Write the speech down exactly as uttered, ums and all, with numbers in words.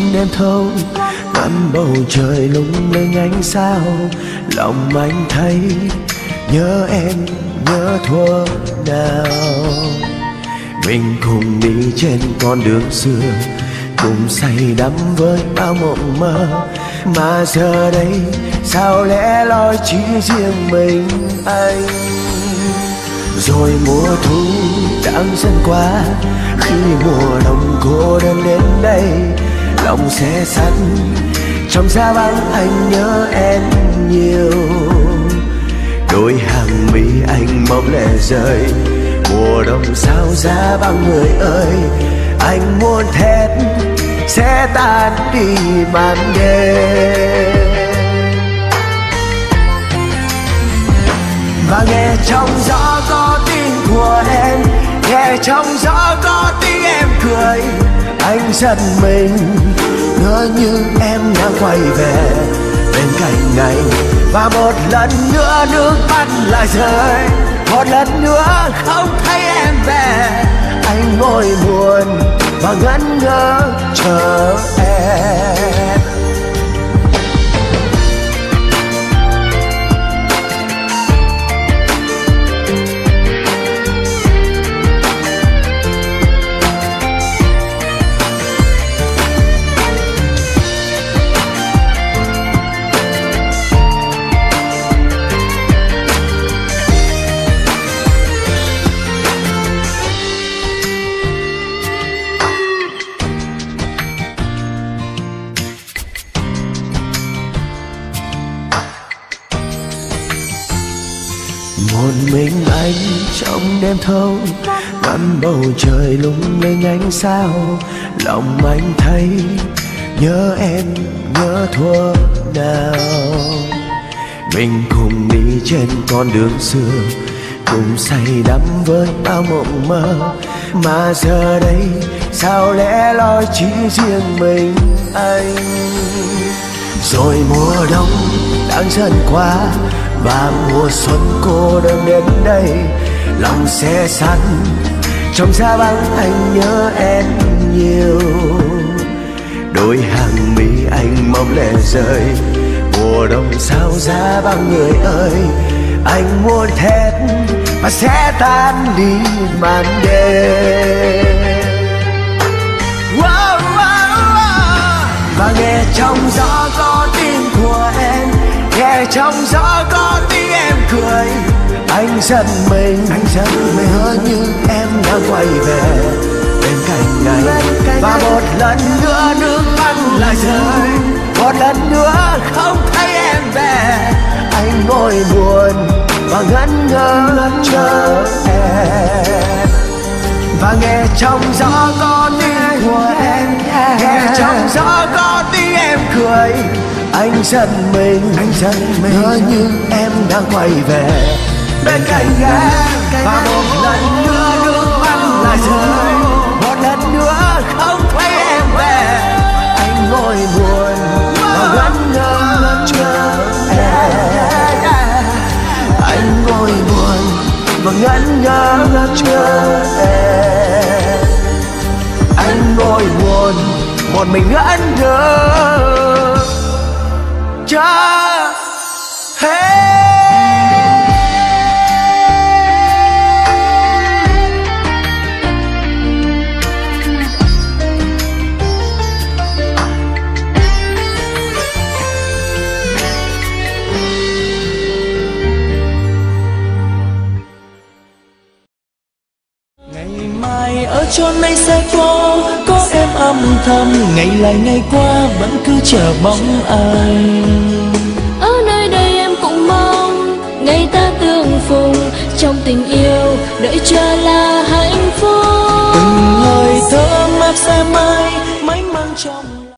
đêm thâu, ngắm bầu trời lung linh ánh sao. Lòng anh thấy nhớ em, nhớ thuở nào mình cùng đi trên con đường xưa, cùng say đắm với bao mộng mơ. Mà giờ đây sao lẽ loi chỉ riêng mình anh. Rồi mùa thu đang dần qua, khi mùa đông cô đơn đến đây, lòng sẽ sắt trong giá băng anh nhớ em nhiều. Đôi hàng mi anh mong lệ rơi, mùa đông sao giá băng người ơi. Anh muốn thét sẽ tan đi màn đêm, và nghe trong gió có tiếng của em, nghe trong gió có tiếng em cười. Anh giận mình ngỡ như em đang quay về bên cạnh anh, và một lần nữa nước mắt lại rơi, một lần nữa không thấy em về. Anh ngồi buồn và ngẩn ngơ chờ em. Một mình anh trong đêm thâu, ngắm bầu trời lung linh ánh sao. Lòng anh thấy nhớ em, nhớ thuở nào mình cùng đi trên con đường xưa, cùng say đắm với bao mộng mơ. Mà giờ đây sao lẽ loi chỉ riêng mình anh. Rồi mùa đông đang dần qua, và mùa xuân cô đơn đến đây, lòng sẽ sắt trong giá băng anh nhớ em nhiều. Đôi hàng mi anh mong lệ rơi, mùa đông sao giá băng người ơi. Anh muốn thét và sẽ tan đi màn đêm, wow, wow, wow. Và nghe trong gió có tiếng của em, nghe trong gió có tiếng em cười. Anh giận mình, anh giận mình ngỡ như em đang quay về bên cạnh anh, và một lần nữa nước mắt lại rơi, một lần nữa không thấy em về. Anh ngồi buồn và ngẩn ngơ chờ em, và nghe trong gió có tiếng của em, nghe trong gió có tiếng em cười. Anh giận mình, anh giận mình ngỡ như em đang quay về bên cạnh em, và một lần nữa nước mắt lại rơi, một lần nữa không thấy em về. Anh ngồi buồn và ngẩn ngơ chờ em, anh ngồi buồn và ngẩn ngơ chờ em. Anh ngồi buồn một mình ngẩn ngơ chờ hey. Ngày mai ở chốn này sẽ có có em âm thầm, ngày lại ngày qua vẫn cứ chờ bóng anh. Ở nơi đây em cũng mong ngày ta tương phùng, trong tình yêu đợi chờ là hạnh phúc. Từng hơi thở mát sẽ mãi